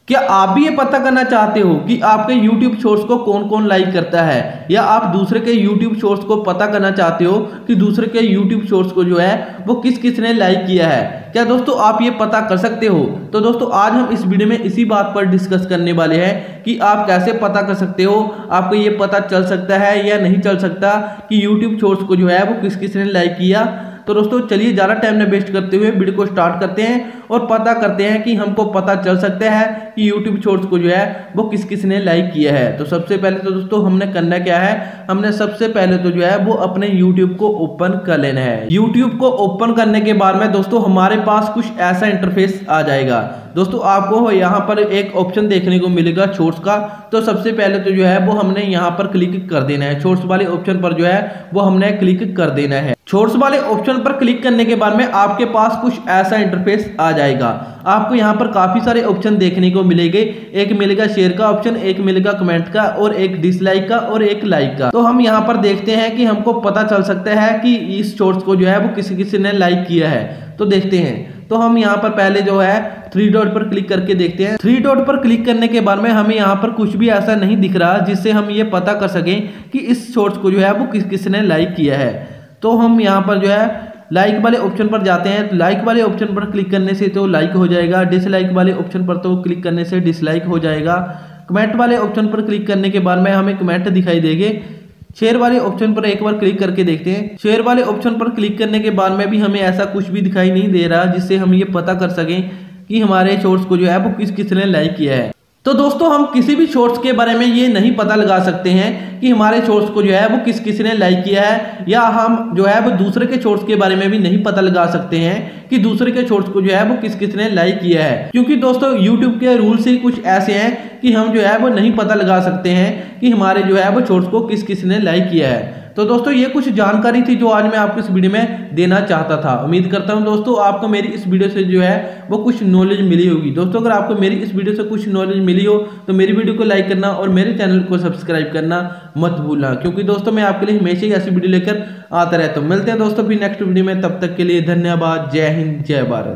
क्या आप भी ये पता करना चाहते हो कि आपके YouTube शॉर्ट्स को कौन कौन लाइक करता है, या आप दूसरे के YouTube शॉर्ट्स को पता करना चाहते हो कि दूसरे के YouTube शॉर्ट्स को जो है वो किस किस ने लाइक किया है? क्या दोस्तों आप ये पता कर सकते हो? तो दोस्तों आज हम इस वीडियो में इसी बात पर डिस्कस करने वाले हैं कि आप कैसे पता कर सकते हो, आपको ये पता चल सकता है या नहीं चल सकता कि YouTube शॉर्ट्स को जो है वो किस किस ने लाइक किया। तो दोस्तों चलिए ज़्यादा टाइम न वेस्ट करते हुए वीडियो को स्टार्ट करते हैं और पता करते हैं कि हमको पता चल सकता है कि YouTube शॉर्ट्स को जो है वो किस किस ने लाइक किया है। तो सबसे पहले तो दोस्तों हमने करना क्या है, हमने सबसे पहले तो जो है वो अपने YouTube को ओपन कर लेना है। YouTube को ओपन करने के बाद में दोस्तों हमारे पास कुछ ऐसा इंटरफेस आ जाएगा। दोस्तों आपको यहाँ पर एक ऑप्शन देखने को मिलेगा शॉर्ट्स का। तो सबसे पहले तो जो है वो हमने यहाँ पर क्लिक कर देना है, शॉर्ट्स वाले ऑप्शन पर जो है वो हमने क्लिक कर देना है। शॉर्ट्स वाले ऑप्शन पर क्लिक करने के बाद में आपके पास कुछ ऐसा इंटरफेस आ जाएगा। आपको यहाँ पर काफी सारे ऑप्शन देखने को मिलेंगे, एक मिलेगा शेयर का ऑप्शन, एक मिलेगा कमेंट का, और एक डिसलाइक का, और एक लाइक का। तो हम यहाँ पर देखते हैं कि हमको पता चल सकता है कि इस शॉर्ट्स को जो है वो किसी किसी ने लाइक किया है। तो देखते हैं। तो हम यहाँ पर पहले जो है 3 डॉट पर क्लिक करके देखते हैं। 3 डॉट पर क्लिक करने के बाद में हमें यहाँ पर कुछ भी ऐसा नहीं दिख रहा जिससे हम ये पता कर सकें कि इस शॉर्ट्स को जो है वो किस किस ने लाइक किया है। तो हम यहाँ पर जो है लाइक वाले ऑप्शन पर जाते हैं। तो लाइक वाले ऑप्शन पर क्लिक करने से तो लाइक हो जाएगा, डिसलाइक वाले ऑप्शन पर तो क्लिक करने से डिसलाइक हो जाएगा। कमेंट वाले ऑप्शन पर क्लिक करने के बाद में हमें कमेंट दिखाई देंगे। शेयर वाले ऑप्शन पर एक बार क्लिक करके देखते हैं। शेयर वाले ऑप्शन पर क्लिक करने के बाद में भी हमें ऐसा कुछ भी दिखाई नहीं दे रहा जिससे हम ये पता कर सकें कि हमारे शॉर्ट्स को जो है वो किस किस ने लाइक किया है। तो दोस्तों हम किसी भी शॉर्ट्स के बारे में ये नहीं पता लगा सकते हैं कि हमारे शॉर्ट्स को जो है वो किस किस ने लाइक किया है, या हम जो है वो दूसरे के शॉर्ट्स के बारे में भी नहीं पता लगा सकते हैं कि दूसरे के शॉर्ट्स को जो है वो किस किस ने लाइक किया है। क्योंकि दोस्तों YouTube के रूल्स ही कुछ ऐसे हैं कि हम जो है वो नहीं पता लगा सकते हैं कि हमारे जो है वो शॉर्ट्स को किस किस ने लाइक किया है। तो दोस्तों ये कुछ जानकारी थी जो आज मैं आपको इस वीडियो में देना चाहता था। उम्मीद करता हूं दोस्तों आपको मेरी इस वीडियो से जो है वो कुछ नॉलेज मिली होगी। दोस्तों अगर आपको मेरी इस वीडियो से कुछ नॉलेज मिली हो तो मेरी वीडियो को लाइक करना और मेरे चैनल को सब्सक्राइब करना मत भूलना, क्योंकि दोस्तों मैं आपके लिए हमेशा ही ऐसी वीडियो लेकर आता रहता हूँ। मिलते हैं दोस्तों फिर नेक्स्ट वीडियो में, तब तक के लिए धन्यवाद। जय हिंद, जय भारत।